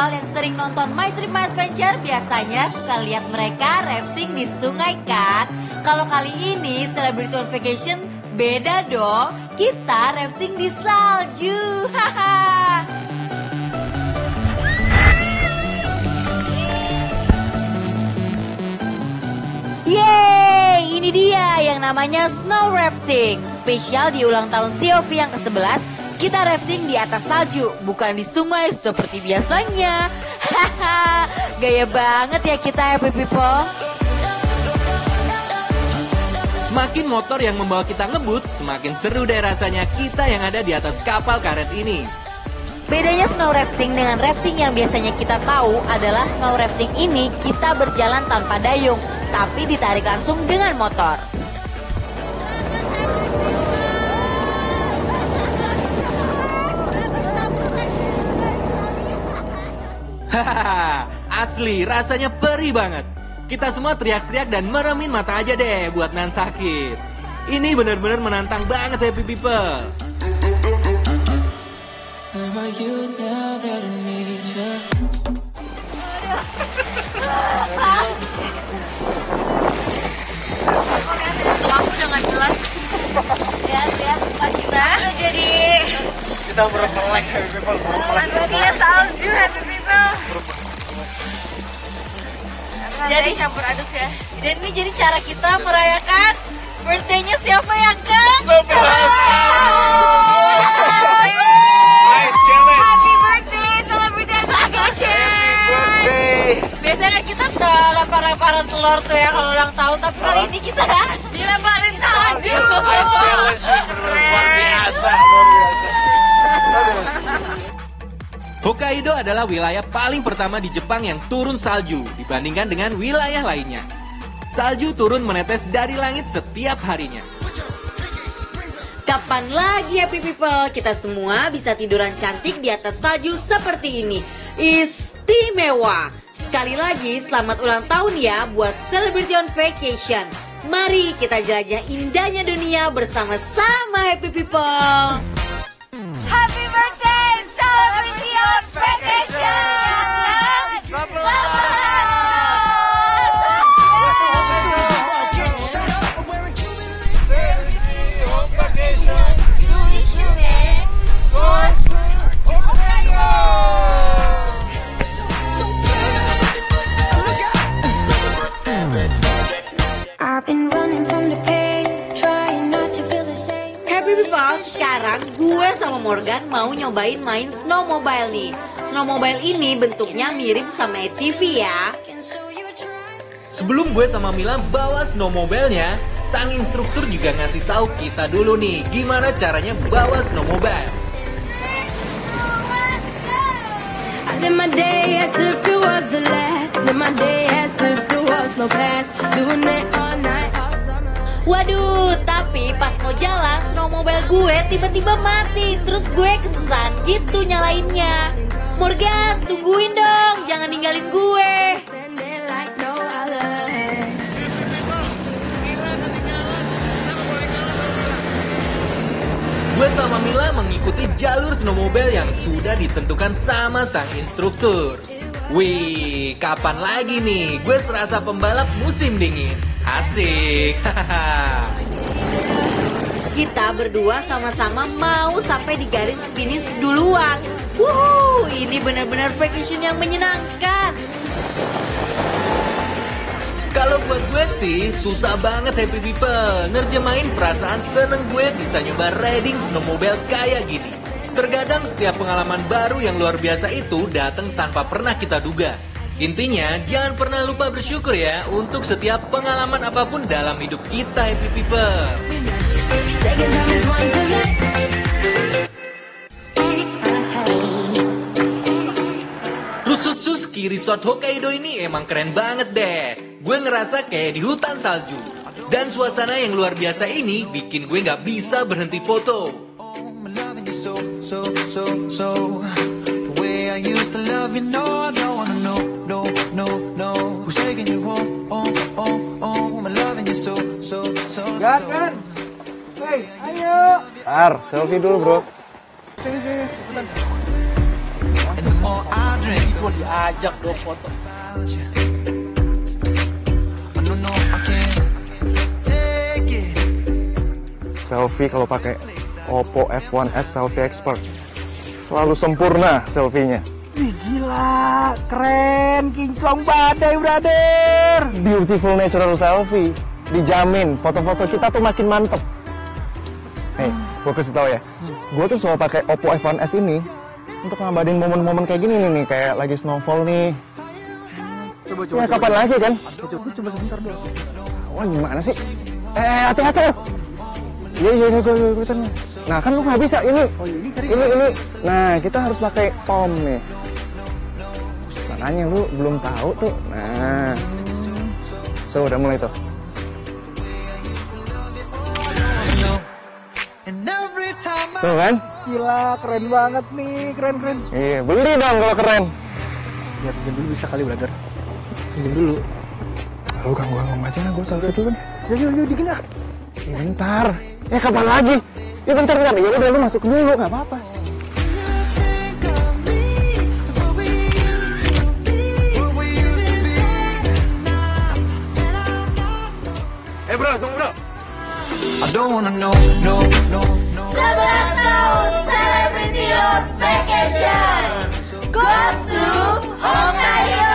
yang sering nonton My Trip My Adventure biasanya suka lihat mereka rafting di sungai kan? Kalau kali ini Celebrity on Vacation beda dong, kita rafting di salju. Haha. Yeay, ini dia yang namanya snow rafting. Spesial di ulang tahun COV yang ke-11, kita rafting di atas salju, bukan di sungai seperti biasanya. Haha, gaya banget ya kita happy people. Semakin motor yang membawa kita ngebut, semakin seru deh rasanya kita yang ada di atas kapal karet ini. Bedanya snow rafting dengan rafting yang biasanya kita tahu adalah snow rafting ini kita berjalan tanpa dayung, tapi ditarik langsung dengan motor. Hahaha, asli rasanya perih banget. Kita semua teriak-teriak dan meremin mata aja deh buat nahan sakit. Ini benar-benar menantang banget happy people. Aku udah gak jelas. Lihat pas kita jadi Kita bermelek happy people. dia salju happy people. Jadi campur aduk ya. Dan ini jadi cara kita merayakan birthday-nya siapa yang ke? Nice challenge. Happy birthday, Celebrity Vacation. Biasanya kita lempar-lemparan telur tuh ya kalau ulang tahun, tapi kali ini kita dilemparin salju. Nice challenge, luar biasa. Hokkaido adalah wilayah paling pertama di Jepang yang turun salju dibandingkan dengan wilayah lainnya. Salju turun menetes dari langit setiap harinya. Kapan lagi happy people kita semua bisa tiduran cantik di atas salju seperti ini? Istimewa. Sekali lagi selamat ulang tahun ya buat Celebrity on Vacation. Mari kita jelajah indahnya dunia bersama-sama happy people. Happy birthday Celebrity on Vacation. Sekarang gue sama Morgan mau nyobain main snowmobile nih. Snowmobile ini bentuknya mirip sama ATV ya. Sebelum gue sama Mila bawa snowmobile-nya, sang instruktur juga ngasih tahu kita dulu nih gimana caranya bawa snowmobile. Waduh, tapi pas mau jalan snowmobile gue tiba-tiba mati. Terus gue kesusahan gitu nyalainnya. Morgan, tungguin dong, jangan ninggalin gue. Gue sama Mila mengikuti jalur snowmobile yang sudah ditentukan sama sang instruktur. Wih, kapan lagi nih gue serasa pembalap musim dingin. Asik. Kita berdua sama-sama mau sampai di garis finish duluan. Wuhu, ini benar-benar vacation yang menyenangkan. Kalau buat gue sih susah banget happy people nerjemahin perasaan seneng gue bisa nyoba riding snowmobile kayak gini. Terkadang setiap pengalaman baru yang luar biasa itu datang tanpa pernah kita duga. Intinya jangan pernah lupa bersyukur ya untuk setiap pengalaman apapun dalam hidup kita happy people. Rusutsuski Resort Hokkaido ini emang keren banget deh. Gue ngerasa kayak di hutan salju. Dan suasana yang luar biasa ini bikin gue gak bisa berhenti foto. Gatan. Hey, ayo. Selfie dulu bro. Sini. Gue diajak dong foto. Selfie kalau pakai Oppo F1s Selfie Expert selalu sempurna selfie-nya. Wih gila, keren, kinclong badai brother. Beautiful natural selfie, dijamin foto-foto kita tuh makin mantep. Nih, gue kasih tau ya, gue tuh selalu pakai Oppo F1s ini untuk ngabadin momen-momen kayak gini nih, kayak lagi snowfall nih. Coba. Ya kapan lagi kan? Coba sebentar dong. Wah gimana sih? Hati-hati. Iya, gue ikutan. Nah kan lu nggak bisa ini. Oh ini Nah kita harus pakai POM nih. Makanya lu belum tahu tuh. Nah, tuh udah mulai tuh. Tuh kan? Gila, keren banget nih, keren. Iya, beli dong kalau keren. Ya pinjam dulu bisa kali brother. Pinjam dulu. Lu ganggu aja, gue selfie dulu kan. Yuk dikit lah. Ya, bentar. Kapan lagi? Ya bentar. Ya udah lu masuk dulu, nggak apa-apa. Bro, tunggu bro. I don't wanna know, no. 11 tahun Celebrity on Vacation goes to Hokkaido.